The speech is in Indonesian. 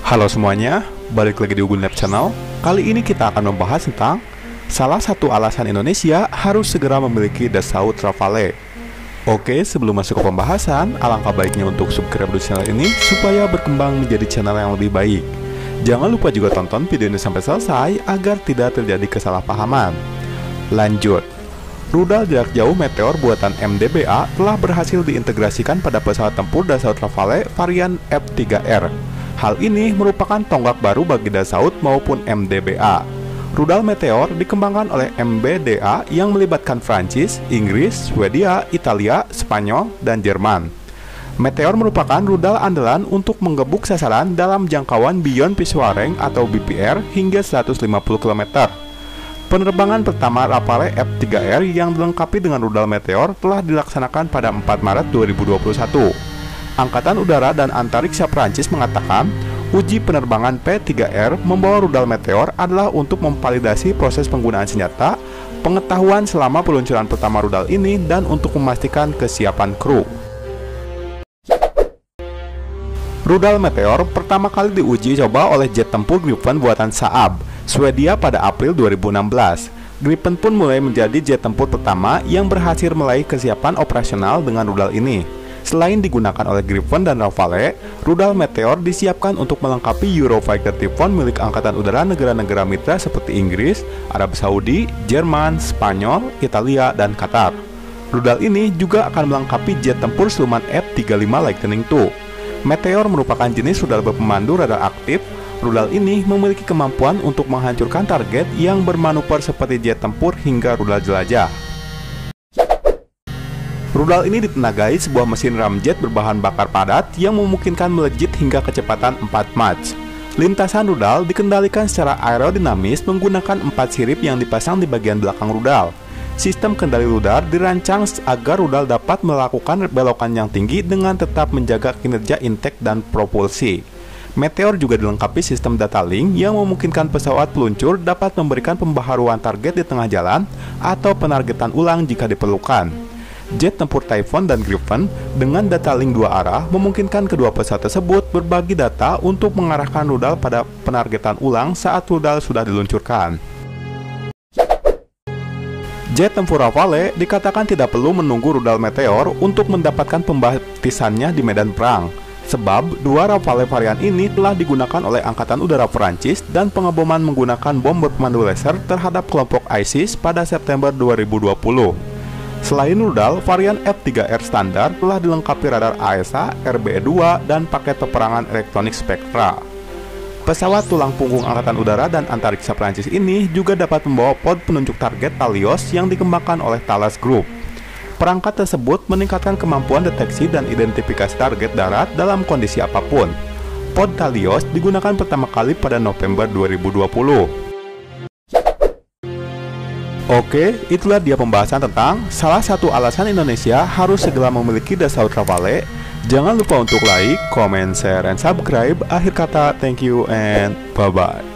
Halo semuanya, balik lagi di Ugun Lab Channel. Kali ini kita akan membahas tentang salah satu alasan Indonesia harus segera memiliki Dassault Rafale. Oke, sebelum masuk ke pembahasan, alangkah baiknya untuk subscribe di channel ini supaya berkembang menjadi channel yang lebih baik. Jangan lupa juga tonton video ini sampai selesai agar tidak terjadi kesalahpahaman. Lanjut. Rudal jarak jauh Meteor buatan MDBA telah berhasil diintegrasikan pada pesawat tempur Dassault Rafale varian F3R. Hal ini merupakan tonggak baru bagi Dassault maupun MDBA. Rudal Meteor dikembangkan oleh MBDA yang melibatkan Prancis, Inggris, Swedia, Italia, Spanyol, dan Jerman. Meteor merupakan rudal andalan untuk menggebuk sasaran dalam jangkauan Beyond Visual Range atau BVR hingga 150 km. Penerbangan pertama Rafale F3R yang dilengkapi dengan rudal Meteor telah dilaksanakan pada 4 Maret 2021. Angkatan Udara dan Antariksa Prancis mengatakan uji penerbangan P3R membawa rudal Meteor adalah untuk memvalidasi proses penggunaan senjata, pengetahuan selama peluncuran pertama rudal ini, dan untuk memastikan kesiapan kru. Rudal Meteor pertama kali diuji coba oleh jet tempur Gripen buatan Saab, Swedia pada April 2016. Gripen pun mulai menjadi jet tempur pertama yang berhasil meraih kesiapan operasional dengan rudal ini. Selain digunakan oleh Gripen dan Rafale, rudal Meteor disiapkan untuk melengkapi Eurofighter Typhoon milik Angkatan Udara negara-negara mitra seperti Inggris, Arab Saudi, Jerman, Spanyol, Italia, dan Qatar. Rudal ini juga akan melengkapi jet tempur Siluman F-35 Lightning II. Meteor merupakan jenis rudal berpemandu radar aktif. Rudal ini memiliki kemampuan untuk menghancurkan target yang bermanuver seperti jet tempur hingga rudal jelajah. Rudal ini ditenagai sebuah mesin ramjet berbahan bakar padat yang memungkinkan melejit hingga kecepatan 4 Mach. Lintasan rudal dikendalikan secara aerodinamis menggunakan 4 sirip yang dipasang di bagian belakang rudal. Sistem kendali rudal dirancang agar rudal dapat melakukan belokan yang tinggi dengan tetap menjaga kinerja intek dan propulsi. Meteor juga dilengkapi sistem data link yang memungkinkan pesawat peluncur dapat memberikan pembaharuan target di tengah jalan atau penargetan ulang jika diperlukan. Jet tempur Typhoon dan Gripen dengan data link 2 arah memungkinkan kedua pesawat tersebut berbagi data untuk mengarahkan rudal pada penargetan ulang saat rudal sudah diluncurkan. Jet tempur Rafale dikatakan tidak perlu menunggu rudal Meteor untuk mendapatkan pembaptisannya di medan perang, sebab dua Rafale varian ini telah digunakan oleh Angkatan Udara Perancis dan pengeboman menggunakan bom berpemandu laser terhadap kelompok ISIS pada September 2020. Selain rudal, varian F3R standar telah dilengkapi radar AESA, RBE-2, dan paket peperangan elektronik Spectra. Pesawat tulang punggung Angkatan Udara dan Antariksa Prancis ini juga dapat membawa pod penunjuk target Talios yang dikembangkan oleh Thales Group. Perangkat tersebut meningkatkan kemampuan deteksi dan identifikasi target darat dalam kondisi apapun. Pod Talios digunakan pertama kali pada November 2020. Oke, itulah dia pembahasan tentang salah satu alasan Indonesia harus segera memiliki Dassault Rafale. Jangan lupa untuk like, comment, share, and subscribe. Akhir kata, thank you and bye-bye.